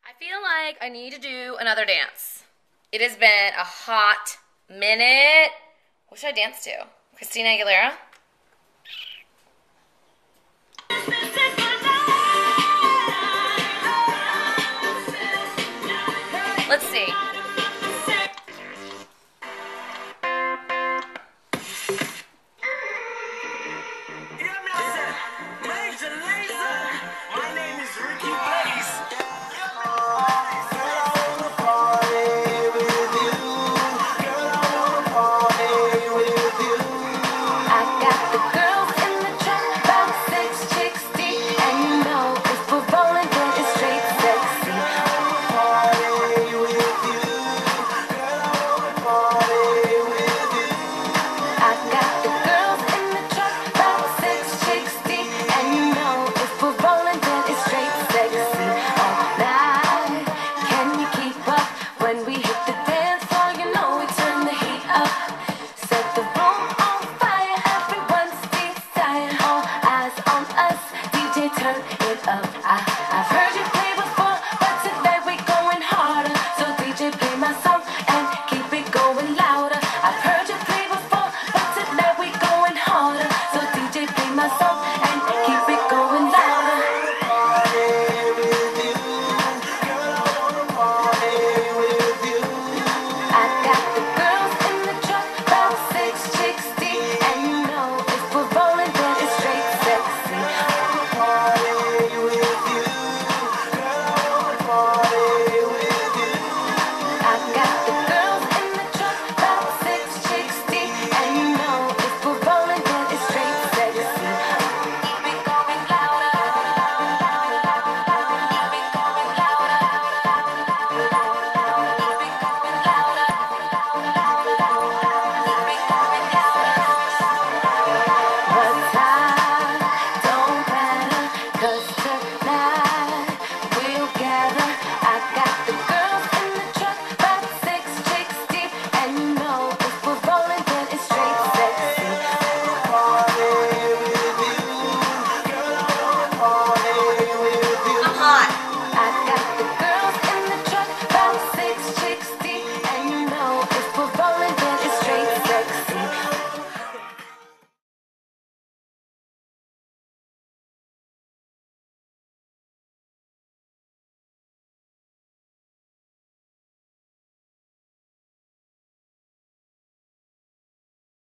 I feel like I need to do another dance. It has been a hot minute. What should I dance to? Christina Aguilera? Let's see. My name is Ricky Blaze. I got the girls in the trap, about 6 chicks deep, and you know if we're rolling, then it's straight sexy. I got the girls in the trap, about 6 chicks deep, and you know if we're rolling, then it's straight sexy. All night, can you keep up when we hit the dance floor? You know we turn the heat up, set the room on fire, everyone's desire. All eyes on us, DJ turn it up. I've heard you